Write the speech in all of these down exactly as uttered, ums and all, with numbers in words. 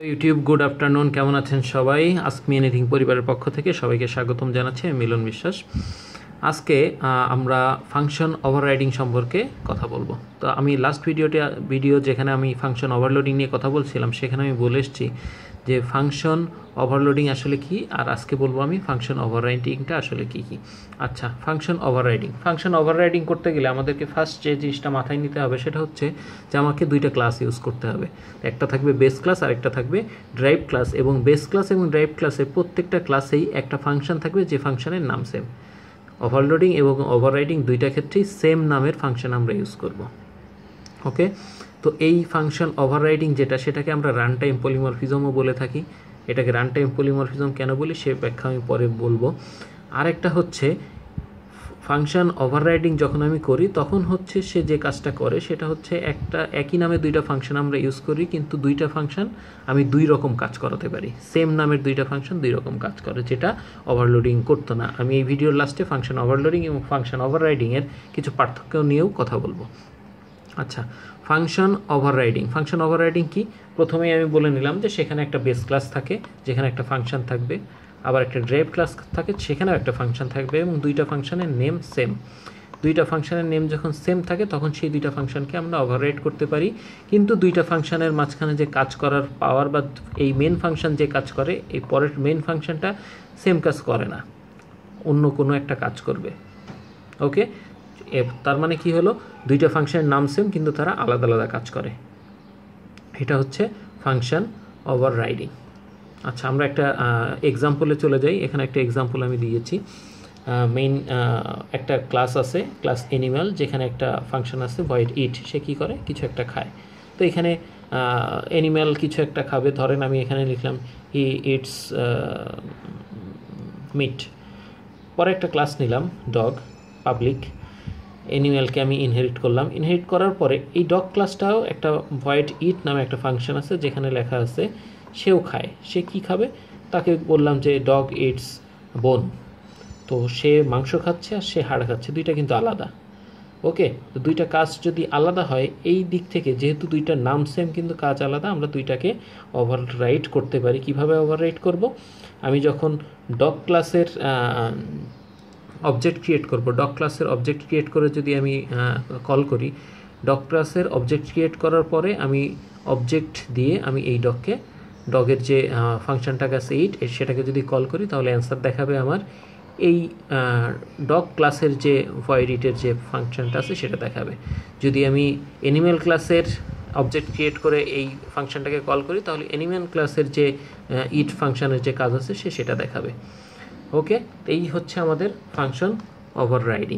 YouTube good afternoon, কেমন আছেন সবাই? আস্ক মি এনিথিং পরিবারের পক্ষ থেকে সবাইকে স্বাগতম জানাচ্ছি। আমি মিলন বিশ্বাস। আজকে আমরা ফাংশন ওভাররাইডিং সম্পর্কে কথা বলবো। তো আমি লাস্ট ভিডিওতে ভিডিও যেখানে আমি ফাংশন ওভারলোডিং নিয়ে কথা বলছিলাম সেখানে আমি বলে এসেছি যে ফাংশন ওভারলোডিং আসলে কি, আর আজকে বলবো আমি ফাংশন ওভাররাইডিংটা আসলে কি কি। আচ্ছা, ফাংশন ওভাররাইডিং ফাংশন ওভাররাইডিং করতে গেলে আমাদেরকে ফার্স্ট যে জিনিসটা মাথায় নিতে হবে সেটা হচ্ছে যে আমাকে দুইটা ক্লাস ইউজ করতে হবে। একটা থাকবে বেস ক্লাস আর একটা থাকবে ড্রাইভ ক্লাস, এবং বেস ক্লাস এবং ড্রাইভ ক্লাসের প্রত্যেকটা ক্লাসেই একটা ফাংশন থাকবে যে ফাংশনের নাম সেম। ওভারলোডিং এবং ওভাররাইডিং দুইটা ক্ষেত্রেই সেম নামের ফাংশন আমরা ইউজ করব। ওকে, তো এই ফাংশন ওভাররাইডিং যেটা সেটাকে আমরা রান টাইম পলিমরফিজমও বলে থাকি। এটাকে রান টাইম পলিমরফিজম কেন বলি সে ব্যাখ্যা আমি পরে বলবো। আরেকটা হচ্ছে ফাংশন ওভাররাইডিং যখন আমি করি তখন হচ্ছে সে যে কাজটা করে সেটা হচ্ছে একটা একই নামে দুইটা ফাংশন আমরা ইউজ করি, কিন্তু দুইটা ফাংশন আমি দুই রকম কাজ করাতে পারি। সেম নামের দুইটা ফাংশন দুই রকম কাজ করে, যেটা ওভারলোডিং করতো না। আমি এই ভিডিওর লাস্টে ফাংশন ওভারলোডিং এবং ফাংশন ওভাররাইডিংয়ের কিছু পার্থক্য নিয়েও কথা বলবো। আচ্ছা, ফাংশন ওভাররাইডিং ফাংশন ওভাররাইডিং কি? প্রথমেই আমি বলে নিলাম যে সেখানে একটা বেস ক্লাস থাকে যেখানে একটা ফাংশন থাকবে, আবার একটা ড্রাইভ ক্লাস থাকে সেখানেও একটা ফাংশন থাকবে, এবং দুইটা ফাংশনের নেম সেম। দুইটা ফাংশনের নেম যখন সেম থাকে তখন সেই দুইটা ফাংশনকে আমরা ওভাররাইড করতে পারি, কিন্তু দুইটা ফাংশনের মাঝখানে যে কাজ করার পাওয়ার বা এই মেন ফাংশন যে কাজ করে এই পরের মেন ফাংশনটা সেম কাজ করে না, অন্য কোনো একটা কাজ করবে। ওকে, তার মানে কি হলো, দুইটা ফাংশনের নাম সেম কিন্তু তারা আলাদা আলাদা কাজ করে। এটা হচ্ছে ফাংশন ওভাররাইডিং। আচ্ছা, আমরা একটা এক্সাম্পলে চলে যাই। এখানে একটা এক্সাম্পল আমি দিয়েছি। মেইন একটা ক্লাস আছে, ক্লাস অ্যানিম্যাল, যেখানে একটা ফাংশন আছে ভয়েড ইট। সে কী করে, কিছু একটা খায়। তো এখানে অ্যানিম্যাল কিছু একটা খাবে, ধরেন আমি এখানে লিখলাম হি ইটস মিট। পরে একটা ক্লাস নিলাম ডগ পাবলিক, অ্যানিম্যালকে আমি ইনহেরিট করলাম। ইনহেরিট করার পরে এই ডগ ক্লাসটাও একটা ভয়েড ইট নামে একটা ফাংশন আছে যেখানে লেখা আছে সেও খায়। সে কি খাবে, তাকে বললাম যে ডগ ইটস বোন। তো সে মাংস খাচ্ছে আর সে হাড় খাচ্ছে, দুইটা কিন্তু আলাদা। ওকে, তো দুইটা কাজ যদি আলাদা হয় এই দিক থেকে, যেহেতু দুইটা নাম সেম কিন্তু কাজ আলাদা, আমরা দুইটাকে ওভাররাইড করতে পারি। কিভাবে ওভাররাইড করব? আমি যখন ডগ ক্লাসের অবজেক্ট ক্রিয়েট করব, ডগ ক্লাসের অবজেক্ট ক্রিয়েট করে যদি আমি কল করি, ডগ ক্লাসের অবজেক্ট ক্রিয়েট করার পরে আমি অবজেক্ট দিয়ে আমি এই ডগকে ডগের যে ফাংশনটা আছে এইট, সেটাকে যদি কল করি তাহলে অ্যান্সার দেখাবে আমার এই ডগ ক্লাসের যে ভয়েড ইটের যে ফাংশনটা আছে সেটা দেখাবে। যদি আমি অ্যানিম্যাল ক্লাসের অবজেক্ট ক্রিয়েট করে এই ফাংশনটাকে কল করি তাহলে অ্যানিম্যাল ক্লাসের যে ইট ফাংশনের যে কাজ আছে সে সেটা দেখাবে। ওকে, এই হচ্ছে আমাদের ফাংশন ওভাররাইডিং।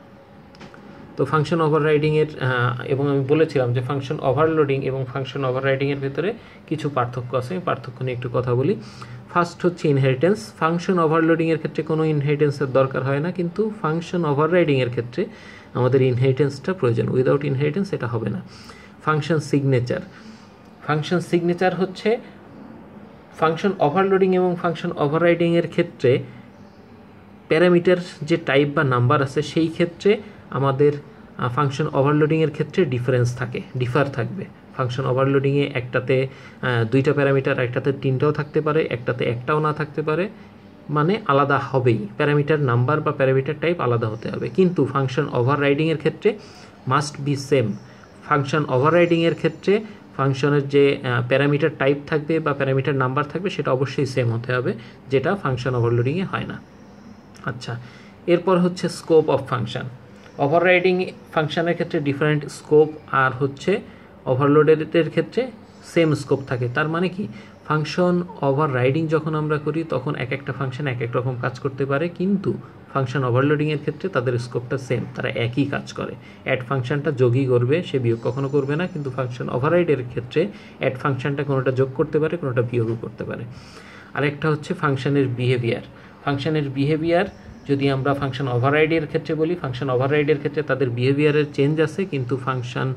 তো ফাংশন ওভাররাইডিংয়ের এবং আমি বলেছিলাম যে ফাংশন ওভারলোডিং এবং ফাংশন ওভাররাইডিংয়ের ভিতরে কিছু পার্থক্য আছে। আমি পার্থক্য নিয়ে একটু কথা বলি। ফার্স্ট হচ্ছে ইনহেরিটেন্স। ফাংশন ওভারলোডিংয়ের ক্ষেত্রে কোনো ইনহেরিটেন্সের দরকার হয় না, কিন্তু ফাংশন ওভাররাইডিংয়ের ক্ষেত্রে আমাদের ইনহেরিটেন্সটা প্রয়োজন। উইদাউট ইনহেরিটেন্স এটা হবে না। ফাংশন সিগনেচার ফাংশন সিগনেচার হচ্ছে ফাংশন ওভারলোডিং এবং ফাংশন ওভাররাইডিংয়ের ক্ষেত্রে প্যারামিটার যে টাইপ বা নাম্বার আছে সেই ক্ষেত্রে আমাদের ফাংশন ওভারলোডিংয়ের ক্ষেত্রে ডিফারেন্স থাকে, ডিফার থাকবে। ফাংশন ওভারলোডিংয়ে একটাতে দুইটা প্যারামিটার, একটাতে তিনটাও থাকতে পারে, একটাতে একটাও না থাকতে পারে, মানে আলাদা হবেই। প্যারামিটার নাম্বার বা প্যারামিটার টাইপ আলাদা হতে হবে, কিন্তু ফাংশন ওভাররাইডিংয়ের ক্ষেত্রে মাস্ট বি সেম। ফাংশন ওভাররাইডিংয়ের ক্ষেত্রে ফাংশনের যে প্যারামিটার টাইপ থাকবে বা প্যারামিটার নাম্বার থাকবে সেটা অবশ্যই সেম হতে হবে, যেটা ফাংশন ওভারলোডিংয়ে হয় না। আচ্ছা, এরপর হচ্ছে স্কোপ অফ ফাংশন। ওভাররাইডিং ফাংশনের ক্ষেত্রে ডিফারেন্ট স্কোপ, আর হচ্ছে ওভারলোডের ক্ষেত্রে সেম স্কোপ থাকে। তার মানে কি, ফাংশন ওভাররাইডিং যখন আমরা করি তখন এক একটা ফাংশন এক এক রকম কাজ করতে পারে, কিন্তু ফাংশন ওভারলোডিংয়ের ক্ষেত্রে তাদের স্কোপটা সেম, তারা একই কাজ করে। অ্যাড ফাংশনটা যোগই করবে, সে বিয়োগ কখনো করবে না, কিন্তু ফাংশন ওভাররাইডের ক্ষেত্রে অ্যাড ফাংশনটা কোনোটা যোগ করতে পারে, কোনোটা বিয়োগও করতে পারে। আরেকটা হচ্ছে ফাংশনের বিহেভিয়ার। ফাংশনের বিহেভিয়ার যদি আমরা ফাংশন ওভাররাইডের ক্ষেত্রে বলি, ফাংশন ওভাররাইডের ক্ষেত্রে তাদের বিহেভিয়ারের চেঞ্জ আছে, কিন্তু ফাংশন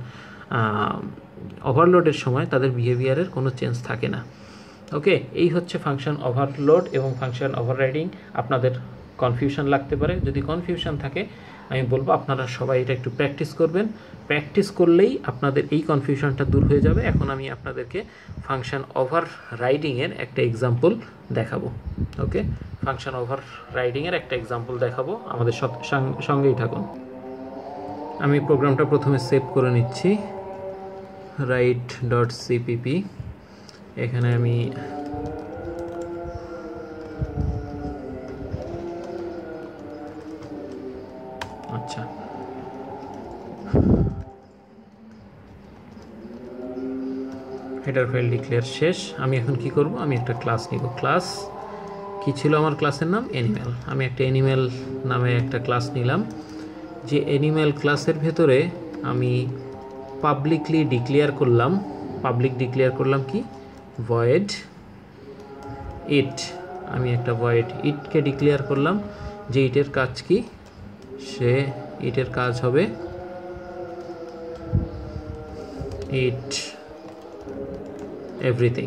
ওভারলোডের সময় তাদের বিহেভিয়ারের কোনো চেঞ্জ থাকে না। ওকে, এই হচ্ছে ফাংশন ওভারলোড এবং ফাংশন ওভাররাইডিং। আপনাদের কনফিউশন লাগতে পারে, যদি কনফিউশন থাকে আমি বলবো আপনারা সবাই এটা একটু প্র্যাকটিস করবেন। প্র্যাকটিস করলেই আপনাদের এই কনফিউশনটা দূর হয়ে যাবে। এখন আমি আপনাদেরকে ফাংশন ওভার রাইডিংয়ের একটা এক্সাম্পল দেখাবো। ওকে, ফাংশন ওভার রাইডিংয়ের একটা এক্সাম্পল দেখাবো, আমাদের সঙ্গেই থাকুন। আমি প্রোগ্রামটা প্রথমে সেভ করে নিচ্ছি, রাইট ডট সিপিপি। এখানে আমি আচ্ছা হেডার ফাইল ডিক্লেয়ার শেষ। আমি এখন কি করব, আমি একটা ক্লাস নিব। ক্লাস কি ছিল আমার ক্লাসের নাম? অ্যানিম্যাল। আমি একটা অ্যানিম্যাল নামে একটা ক্লাস নিলাম। যে অ্যানিম্যাল ক্লাসের ভেতরে আমি পাবলিকলি ডিক্লেয়ার করলাম, পাবলিক ডিক্লেয়ার করলাম কি ভয়েড ইট। আমি একটা ভয়েড ইটকে ডিক্লেয়ার করলাম যে ইটের কাজ কি, সে ইটের কাজ হবে ইট এভরিথিং।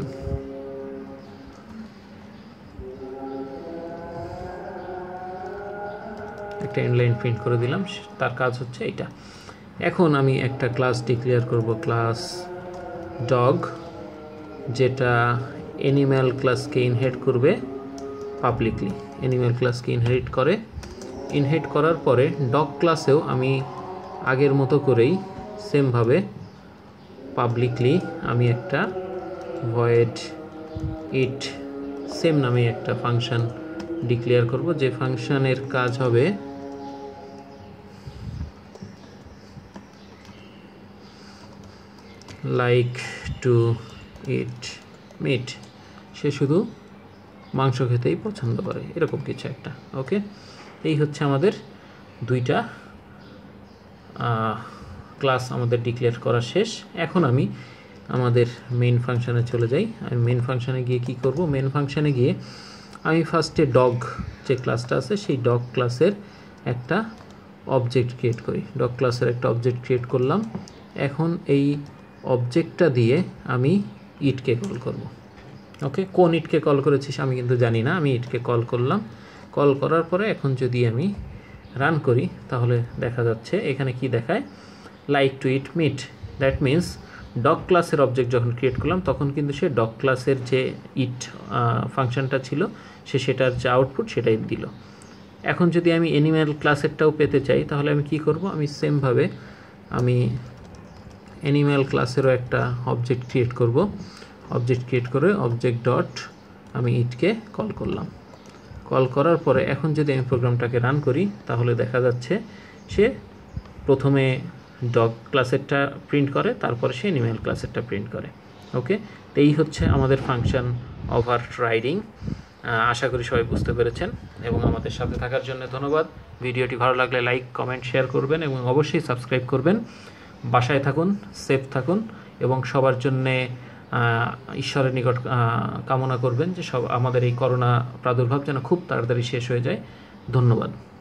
একটা ইনলাইন প্রিন্ট করে দিলাম, তার কাজ হচ্ছে এটা। এখন আমি একটা ক্লাস ডিক্লেয়ার করব, ক্লাস ডগ, যেটা অ্যানিম্যাল ক্লাসকে ইনহেরিট করবে পাবলিকলি। অ্যানিম্যাল ক্লাসকে ইনহেরিট করে, ইনহেরিট করার পরে ডগ ক্লাসেও আমি আগের মতো করেই সেমভাবে পাবলিকলি আমি একটা ভয়েড ইট সেম নামে একটা ফাংশন ডিক্লেয়ার করব, যে ফাংশনের কাজ হবে লাইক টু ইট মিট। সে শুধু মাংস খেতেই পছন্দ করে, এরকম কিছু একটা। ওকে, এই হচ্ছে আমাদের দুইটা ক্লাস আমাদের ডিক্লেয়ার করা শেষ। এখন আমি আমাদের মেইন ফাংশানে চলে যাই। আমি মেইন ফাংশানে গিয়ে কি করব, মেইন ফাংশানে গিয়ে আমি ফার্স্টে ডগ যে ক্লাসটা আছে সেই ডগ ক্লাসের একটা অবজেক্ট ক্রিয়েট করি। ডগ ক্লাসের একটা অবজেক্ট ক্রিয়েট করলাম। এখন এই অবজেক্টটা দিয়ে আমি ইটকে কল করব। ওকে, কোন ইটকে কল করেছিস আমি কিন্তু জানি না, আমি ইটকে কল করলাম। কল করার পরে এখন যদি আমি রান করি তাহলে দেখা যাচ্ছে এখানে কি দেখায়, like to eat meat. That means dog ক্লাসের অবজেক্ট যখন ক্রিয়েট করলাম তখন কিন্তু সে ডগ ক্লাসের যে ইট ফাংশনটা ছিল সে সেটার যে আউটপুট সেটাই দিল। এখন যদি আমি অ্যানিম্যাল ক্লাসেরটাও পেতে চাই তাহলে আমি কি করব, আমি সেমভাবে আমি অ্যানিম্যাল ক্লাসেরও একটা অবজেক্ট ক্রিয়েট করব। অবজেক্ট ক্রিয়েট করে অবজেক্ট ডট আমি ইটকে কল করলাম। কল করার পরে এখন যদি আমি প্রোগ্রামটাকে রান করি তাহলে দেখা যাচ্ছে সে প্রথমে ডগ ক্লাসেরটা প্রিন্ট করে, তারপরে সে অ্যানিম্যাল ক্লাসেরটা প্রিন্ট করে। ওকে, তো এই হচ্ছে আমাদের ফাংশন ওভার রাইডিং। আশা করি সবাই বুঝতে পেরেছেন এবং আমাদের সাথে থাকার জন্য ধন্যবাদ। ভিডিওটি ভালো লাগলে লাইক কমেন্ট শেয়ার করবেন এবং অবশ্যই সাবস্ক্রাইব করবেন। বাসায় থাকুন, সেফ থাকুন এবং সবার জন্যে ঈশ্বরের নিকট কামনা করবেন যে সব আমাদের এই করোনা প্রাদুর্ভাব যেন খুব তাড়াতাড়ি শেষ হয়ে যায়। ধন্যবাদ।